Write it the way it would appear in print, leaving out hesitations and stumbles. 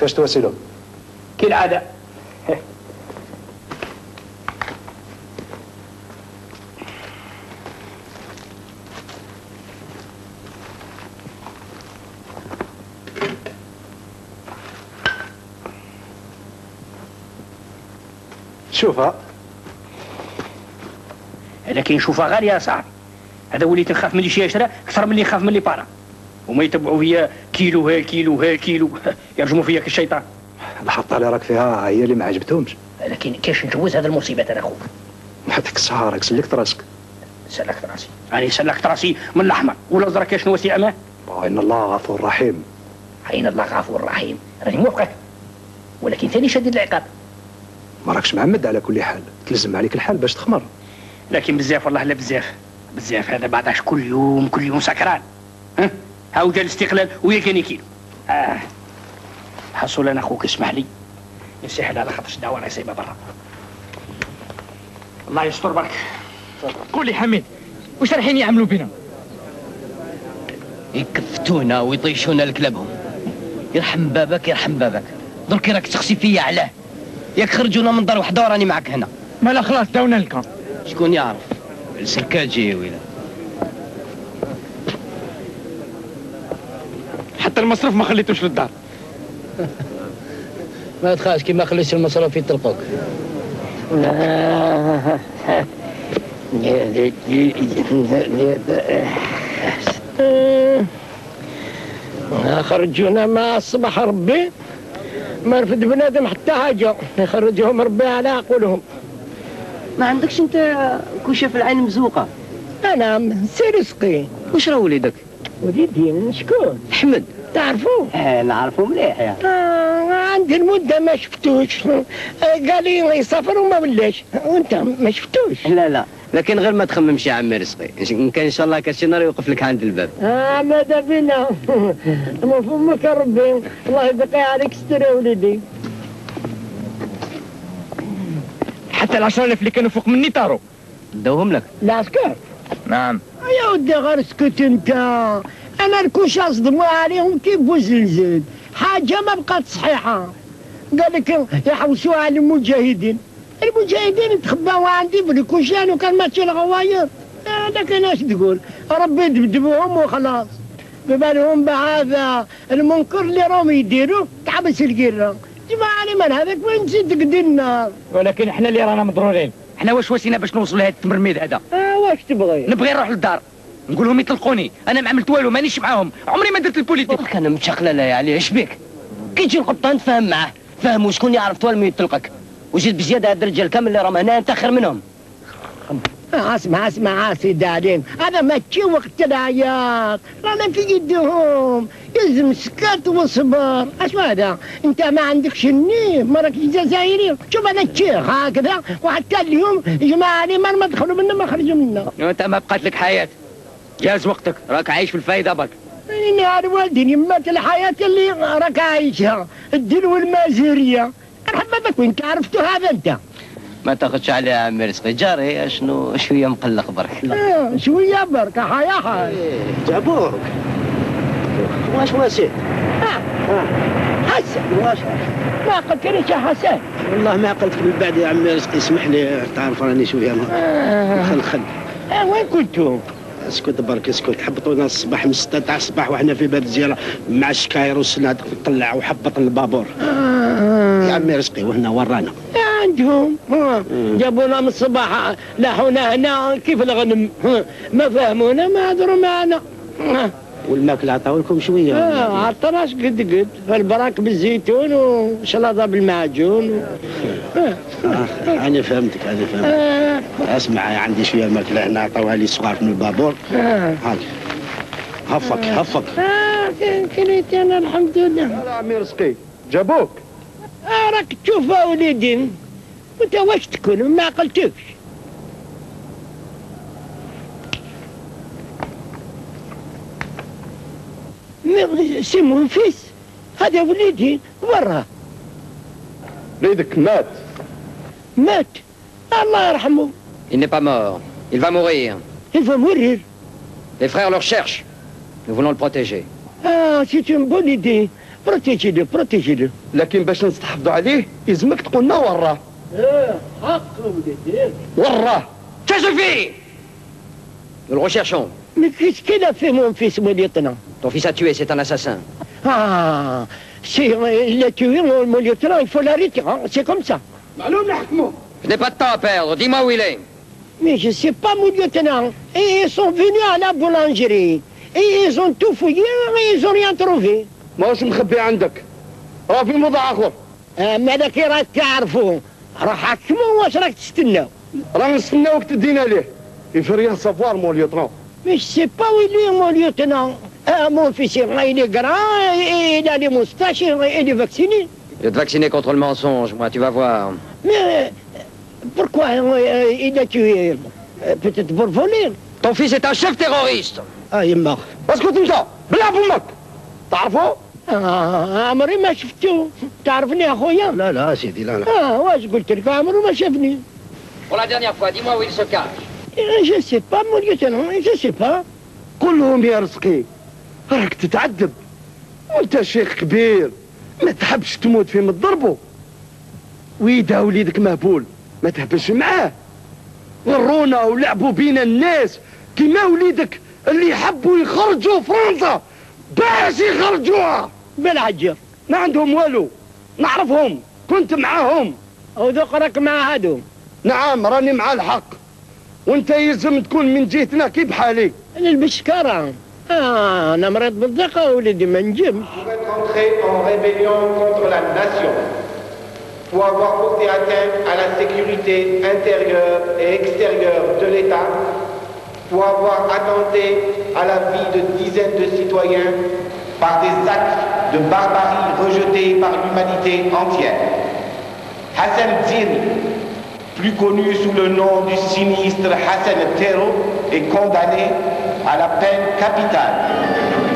كاش تواسيلو كالعادة. شوفها لكن شوفها غالية يا صاحبي. هذا وليت نخاف من اللي شاشرة أكثر من اللي نخاف من اللي بارا. وما يتبعوا فيا كيلو ها كيلو ها كيلو يرجموا فيا كالشيطان. الحطة اللي راك فيها هي اللي ما عجبتهمش. لكن كيفاش نجوز هذا المصيبة انا اخوك؟ هذيك السهرة راك سلكت راسك. سلكت راسي؟ أنا سلكت راسي من الأحمر والأزرق كاش نوسي أماه. إن الله غفور رحيم. إن الله غفور رحيم، راني موافقك. ولكن ثاني شديد العقاب. ما راكش معمد على كل حال، تلزم عليك الحال باش تخمر. لكن بزاف والله لا بزاف. بزاف هذا بعداش كل يوم سكران. ها؟ هاو جا الاستقلال ويا كان كيلو. حصول انا اخوك اسمح لي. يسهل على خاطرش دعوة انا سايبها برا. الله يستر برك. قول لي حميد واش رايحين يعملوا بنا؟ يكفتونا ويطيشونا لكلابهم. يرحم بابك يرحم بابك. درك راك تخسي فيا علاه. ياك خرجونا من دار وحده وراني معك هنا. مالا خلاص داونا لكم. شكون يعرف؟ السركاجي ويلا. حتى المصروف ما خليتوش للدار. ما تخافش كي ما خليتش المصروف يطلقوك. خرجونا مع الصباح ربي ما رفد بنادم حتى حاجة، يخرجهم ربي على عقولهم. ما عندكش انت كوشه في العين مزوقه؟ أنا سي رزقي. وش راه وليدك؟ وليدي شكون؟ أحمد. تعرفوه؟ نعرفه مليح يا. عندي المدة ما شفتوش. قال لي يسافر وما ولاش، وانت ما شفتوش؟ لا لكن غير ما تخممش يا عمي رزقي، إن كان إن شاء الله كاش نهار يوقف لك عند الباب. ماذا بنا ما فمك ربي، الله يبقي عليك ستر يا وليدي. حتى ال10,000 اللي كانوا فوق مني طاروا. داوهم لك؟ العسكر؟ نعم. يا ودي غير اسكت انت. انا الكوش اصدموا عليهم كيف بوزلزل، حاجه ما بقات صحيحه. قال لك يحوسوا على المجاهدين تخباوا عندي بالكوشان وكان ماشي الغواير. لكن اش تقول، ربي يدبدبوهم وخلاص. ببالهم بهذا المنكر اللي راهم يديروا تعبس القره. جماعة من هذاك وين نسيت قد النار. ولكن احنا اللي رانا مضرورين. احنا واش واسينا باش نوصلوا لهذا التمرميد هذا؟ واش تبغي؟ نبغي نروح للدار نقول لهم يطلقوني، انا ما عملت والو مانيش معاهم، عمري ما درت البوليتيك. انا متشقله لا يا علي، اش بيك؟ كي تجي القبطان تفهم معاه، فهم وشكون يعرف توالمي يطلقك، وجيت بزياده هاد الرجال كامل اللي راهم هنا انت خير منهم. اسمع سيدي عليم، هذا ماشي وقت العياط، رانا في يدهم، يلزم سكات وصبر. اش هذا؟ انت ما عندكش النيم، ما راكش جزائري، شوف انا الشيخ هكذا، وحتى اليوم جماعة لي ما دخلوا منا ما خرجوا منا. انت ما بقات لك حياه، جاز وقتك، راك عايش في الفايده برك. نهار والدي مات الحياة اللي راك عايشها، الدين والمازيرية. مرحبا بك، وانت عرفتوا هذا انت. ما تاخذش عليه يا عمي رزقي، جاري شنو شويه مقلق برك. شويه برك حياة جابوك. واش واسع؟ حسن واش ما قلت ليش يا حسن؟ والله ما قلت من بعد يا عمي رزقي، اسمح لي، تعرف راني شويه مخلخل. وين كنتوا؟ اسكت برك اسكت، حبطونا الصباح من 6 تاع الصباح وحنا في باب الزياره مع الشكاير والسنادق نطلع وحبط البابور. يا عمي رزقي وهنا ورانا عندهم جابونا من الصباح لاحونا هنا كيف الغنم، ما فهمونا ما هضروا معنا. والماكله عطاو لكم شويه؟ عطناش قد البراك بالزيتون وشلاضه بالمعجون انا فهمتك. اسمع عندي شويه ماكله هنا عطاوها لي صغار من البابور. هفك كليت انا الحمد لله. يا عمي رزقي جابوك. راك تشوف وليدي وانت واش تكون ما عقلتكش. سي منفس هذا وليدي برا. وليدك مات. الله يرحمه. Il n'est pas mort. Il va mourir. Il va mourir. Les frères le recherchent. Nous voulons le protéger. C'est une bonne idée. بروتيجي لكن باش نستحفظوا عليه يلزمك تقول لنا وراه. حق ولدي. وراه. Ça suffit! Nous le recherchons. Mais qu'est-ce qu'il a fait, mon fils, mon lieutenant? Ton fils a tué, c'est un assassin. Ah, il a tué mon lieutenant, il faut l'arrêter, hein? C'est comme ça. Je n'ai pas de temps à perdre, dis-moi où il est. Mais je sais pas, mon lieutenant. Et ils sont venus à la boulangerie. Et ils ont tout fouillé, mais ils ont rien trouvé. ماهوش مخبي عندك، راه في موضع اخر. مالك راك تعرفوا، راح حكموا واش راك تستناو؟ راه نستناوك تدينا ليه. Il fait rien savoir mon lieutenant. Mais je sais pas où il est, mon lieutenant. Mon fils, il est grand, il a des moustaches, il est vacciné. Je vais te vacciner contre le mensonge, moi, tu vas voir. Mais pourquoi il a tué? Peut-être pour voler. Ton fils est un chef terroriste. Ah, il est mort. اسكت انت، بلع فمك. تعرفوا؟ عمري ما شفته. تعرفني اخويا؟ لا سيدي لا. واش قلت لك؟ عمره ما شافني. Pour la dernière fois, dis-moi où il se cache. Je sais pas, mon lieutenant, je sais pas. قول لهم يا رزقي راك تتعذب وانت شيخ كبير، ما تحبش تموت في مضربه. ويدا وليدك مهبول ما تهبش معاه. غرونا ولعبوا بينا الناس كيما وليدك اللي يحبوا يخرجوا فرنسا باش يخرجوها بالعجر. ما عندهم والو، نعرفهم كنت معاهم. وذوق راك مع هادو. نعم راني مع الحق، وانت يلزم تكون من جهتنا كي بحالي. البشكرة. أنا مريض بالضيقة ولدي ما نجمش. Pour être entré en rébellion contre la nation, pour avoir porté atteinte à la sécurité intérieure et extérieure de l'État, pour avoir attenté à la vie de dizaines de citoyens par des actes de barbarie rejetés par l'humanité entière. Hassan Zini, plus connu sous le nom du sinistre Hassan Tero, est condamné à la peine capitale.